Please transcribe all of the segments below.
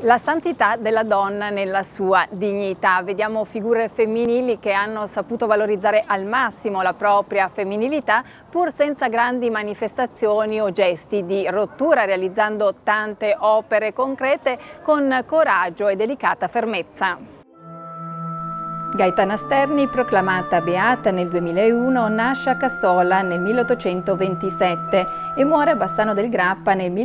La santità della donna nella sua dignità. Vediamo figure femminili che hanno saputo valorizzare al massimo la propria femminilità pur senza grandi manifestazioni o gesti di rottura, realizzando tante opere concrete con coraggio e delicata fermezza. Gaetana Sterni, proclamata beata nel 2001, nasce a Cassola nel 1827 e muore a Bassano del Grappa nel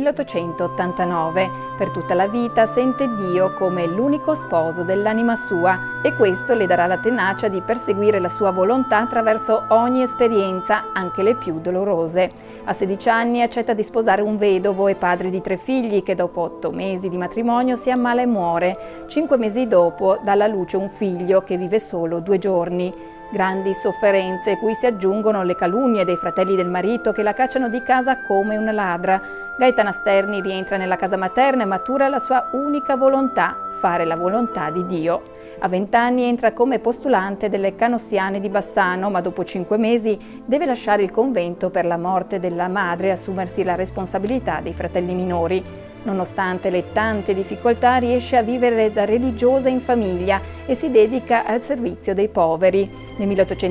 1889. Per tutta la vita sente Dio come l'unico sposo dell'anima sua e questo le darà la tenacia di perseguire la sua volontà attraverso ogni esperienza, anche le più dolorose. A 16 anni accetta di sposare un vedovo e padre di 3 figli che dopo 8 mesi di matrimonio si ammala e muore. 5 mesi dopo dà alla luce un figlio che vive solo 2 giorni. Grandi sofferenze cui si aggiungono le calunnie dei fratelli del marito che la cacciano di casa come una ladra. Gaetana Sterni rientra nella casa materna e matura la sua unica volontà, fare la volontà di Dio. A 20 anni entra come postulante delle Canossiane di Bassano, ma dopo 5 mesi deve lasciare il convento per la morte della madre e assumersi la responsabilità dei fratelli minori. Nonostante le tante difficoltà riesce a vivere da religiosa in famiglia e si dedica al servizio dei poveri. Nel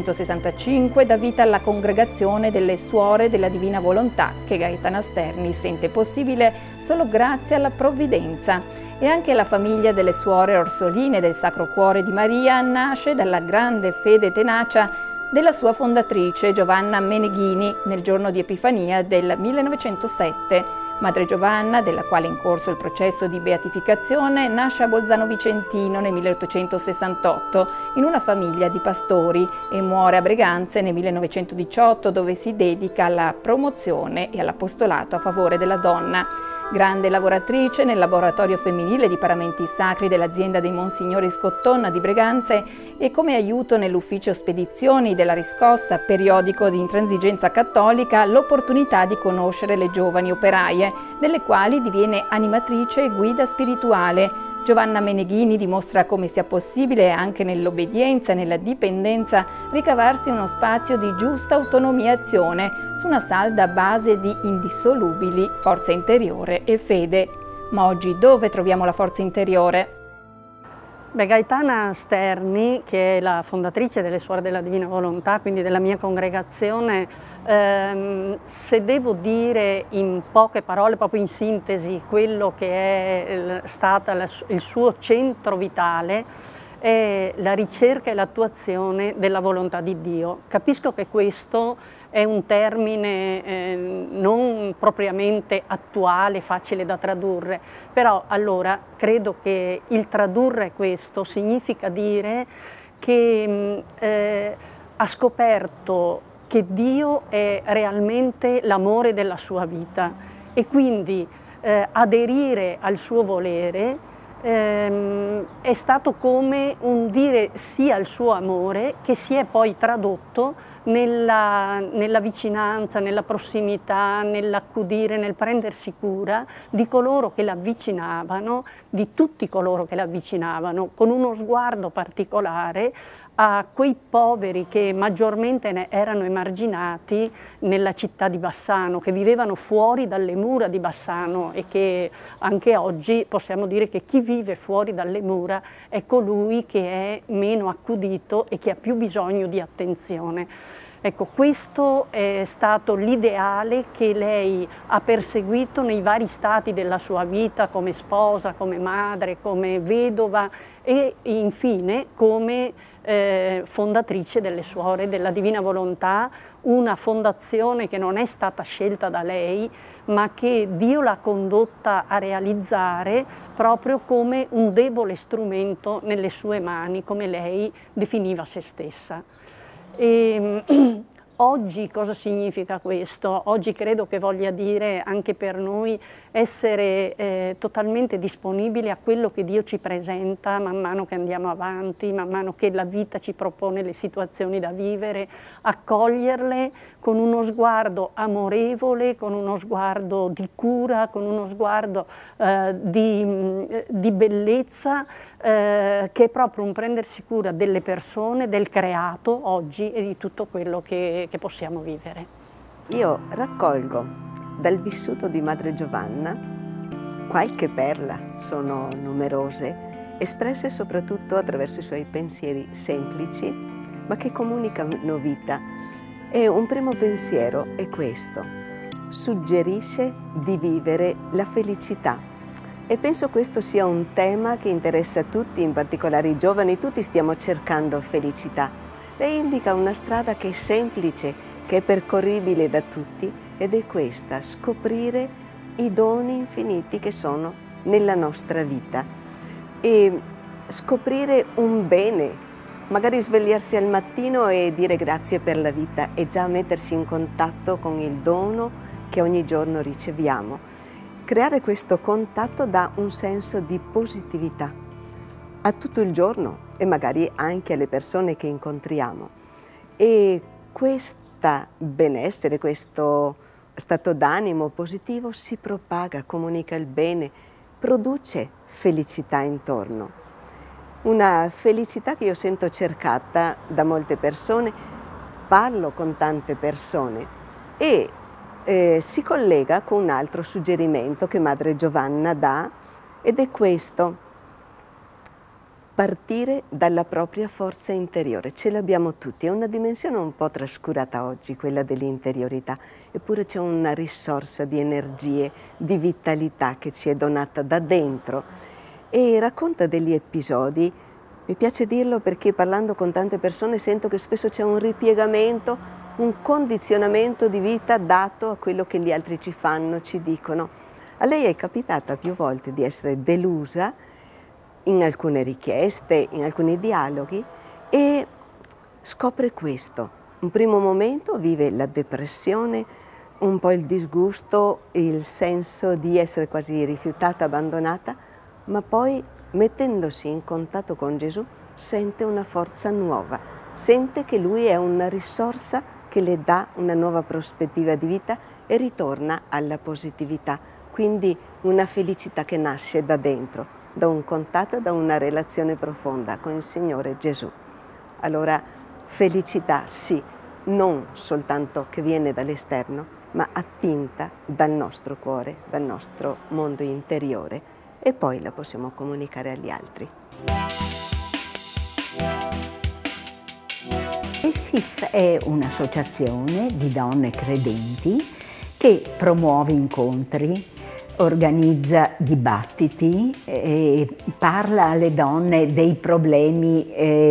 1865 dà vita alla congregazione delle Suore della Divina Volontà che Gaetana Sterni sente possibile solo grazie alla provvidenza. E anche la famiglia delle Suore Orsoline del Sacro Cuore di Maria nasce dalla grande fede e tenacia della sua fondatrice Giovanna Meneghini nel giorno di Epifania del 1907. Madre Giovanna, della quale è in corso il processo di beatificazione, nasce a Bolzano Vicentino nel 1868 in una famiglia di pastori e muore a Breganze nel 1918 dove si dedica alla promozione e all'apostolato a favore della donna. Grande lavoratrice nel laboratorio femminile di paramenti sacri dell'azienda dei Monsignori Scottonna di Breganze e come aiuto nell'ufficio spedizioni della Riscossa, periodico di intransigenza cattolica, l'opportunità di conoscere le giovani operaie, delle quali diviene animatrice e guida spirituale. Giovanna Meneghini dimostra come sia possibile anche nell'obbedienza e nella dipendenza ricavarsi uno spazio di giusta autonomia e azione su una salda base di indissolubili forza interiore e fede. Ma oggi dove troviamo la forza interiore? Gaetana Sterni, che è la fondatrice delle Suore della Divina Volontà, quindi della mia congregazione, se devo dire in poche parole, proprio in sintesi, quello che è stato il suo centro vitale è la ricerca e l'attuazione della volontà di Dio. Capisco che questo è un termine non propriamente attuale, facile da tradurre, però allora credo che il tradurre questo significa dire che ha scoperto che Dio è realmente l'amore della sua vita e quindi aderire al suo volere è stato come un dire sì al suo amore che si è poi tradotto nella vicinanza, nella prossimità, nell'accudire, nel prendersi cura di coloro che l'avvicinavano, di tutti coloro che l'avvicinavano, con uno sguardo particolare a quei poveri che maggiormente erano emarginati nella città di Bassano, che vivevano fuori dalle mura di Bassano e che anche oggi possiamo dire che chi vive fuori dalle mura è colui che è meno accudito e che ha più bisogno di attenzione. Ecco, questo è stato l'ideale che lei ha perseguito nei vari stati della sua vita, come sposa, come madre, come vedova e infine come fondatrice delle Suore della Divina Volontà, una fondazione che non è stata scelta da lei, ma che Dio l'ha condotta a realizzare proprio come un debole strumento nelle sue mani, come lei definiva se stessa. Oggi cosa significa questo? Oggi credo che voglia dire anche per noi essere totalmente disponibili a quello che Dio ci presenta man mano che andiamo avanti, man mano che la vita ci propone le situazioni da vivere, accoglierle con uno sguardo amorevole, con uno sguardo di cura, con uno sguardo di bellezza, che è proprio un prendersi cura delle persone, del creato oggi e di tutto quello che possiamo vivere. Io raccolgo dal vissuto di Madre Giovanna qualche perla, sono numerose, espresse soprattutto attraverso i suoi pensieri semplici, ma che comunicano vita. E un primo pensiero è questo: suggerisce di vivere la felicità. E penso questo sia un tema che interessa tutti, in particolare i giovani. Tutti stiamo cercando felicità. Lei indica una strada che è semplice, che è percorribile da tutti, ed è questa: scoprire i doni infiniti che sono nella nostra vita e scoprire un bene, magari svegliarsi al mattino e dire grazie per la vita e già mettersi in contatto con il dono che ogni giorno riceviamo. Creare questo contatto dà un senso di positività a tutto il giorno e magari anche alle persone che incontriamo. E questo benessere, questo stato d'animo positivo si propaga, comunica il bene, produce felicità intorno. Una felicità che io sento cercata da molte persone, parlo con tante persone e si collega con un altro suggerimento che Madre Giovanna dà, ed è questo: partire dalla propria forza interiore. Ce l'abbiamo tutti, è una dimensione un po' trascurata oggi, quella dell'interiorità, eppure c'è una risorsa di energie, di vitalità che ci è donata da dentro. E racconta degli episodi, mi piace dirlo perché parlando con tante persone sento che spesso c'è un ripiegamento, un condizionamento di vita dato a quello che gli altri ci fanno, ci dicono. A lei è capitata più volte di essere delusa in alcune richieste, in alcuni dialoghi, e scopre questo. Un primo momento vive la depressione, un po' il disgusto, il senso di essere quasi rifiutata, abbandonata, ma poi mettendosi in contatto con Gesù sente una forza nuova, sente che Lui è una risorsa che le dà una nuova prospettiva di vita e ritorna alla positività, quindi una felicità che nasce da dentro, da un contatto, da una relazione profonda con il Signore Gesù. Allora, felicità sì, non soltanto che viene dall'esterno, ma attinta dal nostro cuore, dal nostro mondo interiore, e poi la possiamo comunicare agli altri. Il SIF è un'associazione di donne credenti che promuove incontri, organizza dibattiti, parla alle donne dei problemi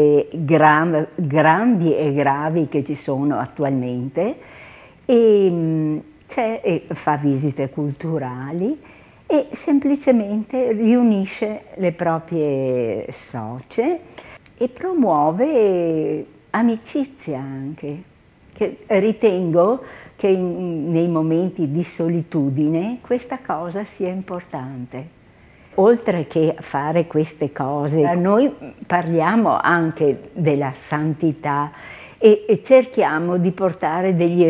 grandi e gravi che ci sono attualmente e fa visite culturali e semplicemente riunisce le proprie socie e promuove amicizia anche, che ritengo che nei momenti di solitudine questa cosa sia importante. Oltre che fare queste cose, noi parliamo anche della santità e cerchiamo di portare degli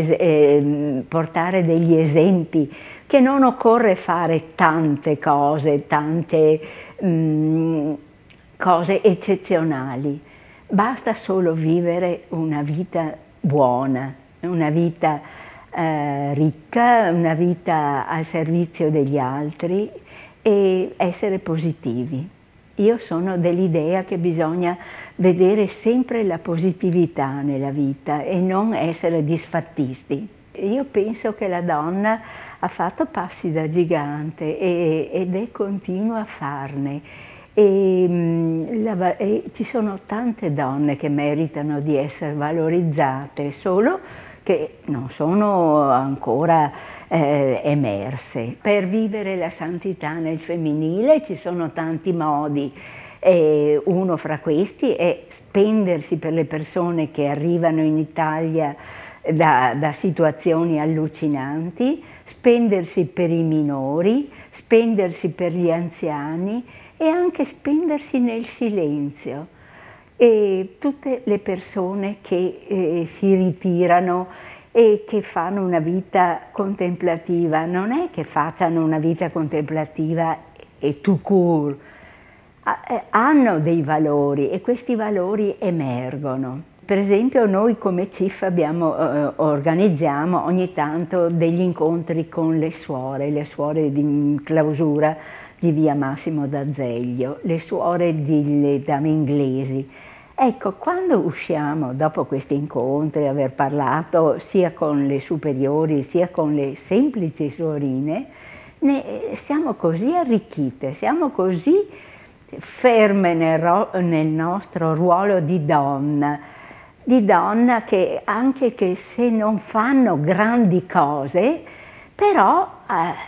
esempi, che non occorre fare tante cose eccezionali, basta solo vivere una vita buona, una vita ricca, una vita al servizio degli altri e essere positivi. Io sono dell'idea che bisogna vedere sempre la positività nella vita e non essere disfattisti. Io penso che la donna ha fatto passi da gigante ed continua a farne. E ci sono tante donne che meritano di essere valorizzate, solo che non sono ancora emerse. Per vivere la santità nel femminile ci sono tanti modi. Uno fra questi è spendersi per le persone che arrivano in Italia da situazioni allucinanti, spendersi per i minori, spendersi per gli anziani e anche spendersi nel silenzio. E tutte le persone che si ritirano e che fanno una vita contemplativa, non è che facciano una vita contemplativa e tout court, hanno dei valori e questi valori emergono. Per esempio noi come CIF organizziamo ogni tanto degli incontri con le suore di clausura di via Massimo d'Azeglio, le suore delle dame inglesi. Ecco, quando usciamo dopo questi incontri, aver parlato sia con le superiori sia con le semplici suorine, siamo così arricchite, siamo così ferme nel nostro ruolo di donna che anche che se non fanno grandi cose, però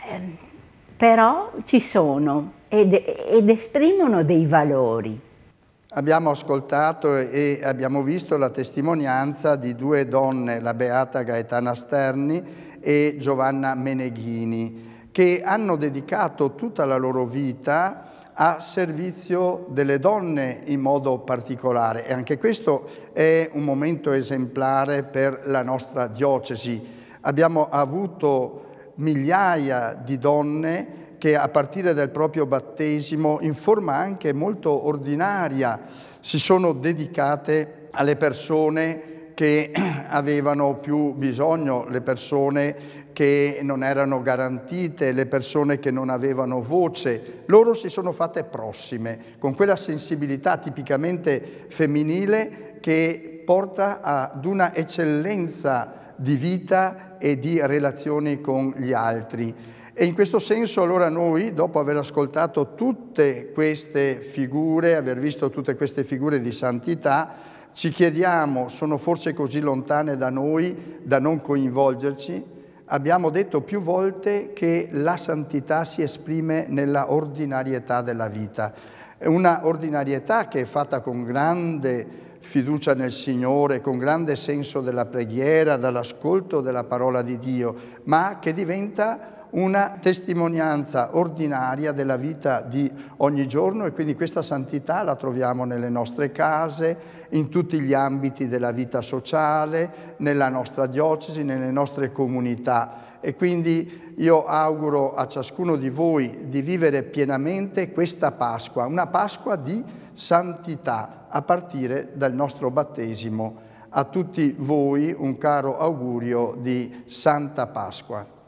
ci sono ed esprimono dei valori. Abbiamo ascoltato e abbiamo visto la testimonianza di due donne, la beata Gaetana Sterni e Giovanna Meneghini, che hanno dedicato tutta la loro vita a servizio delle donne in modo particolare, e anche questo è un momento esemplare per la nostra diocesi. Abbiamo avuto migliaia di donne che a partire dal proprio battesimo, in forma anche molto ordinaria, si sono dedicate alle persone che avevano più bisogno, le persone che non erano garantite, le persone che non avevano voce. Loro si sono fatte prossime, con quella sensibilità tipicamente femminile che porta ad una eccellenza di vita e di relazioni con gli altri. E in questo senso allora noi, dopo aver ascoltato tutte queste figure, aver visto tutte queste figure di santità, ci chiediamo, sono forse così lontane da noi da non coinvolgerci? Abbiamo detto più volte che la santità si esprime nella ordinarietà della vita, una ordinarietà che è fatta con grande fiducia nel Signore, con grande senso della preghiera, dall'ascolto della parola di Dio, ma che diventa una testimonianza ordinaria della vita di ogni giorno, e quindi questa santità la troviamo nelle nostre case, in tutti gli ambiti della vita sociale, nella nostra diocesi, nelle nostre comunità. E quindi io auguro a ciascuno di voi di vivere pienamente questa Pasqua, una Pasqua di santità a partire dal nostro battesimo. A tutti voi un caro augurio di Santa Pasqua.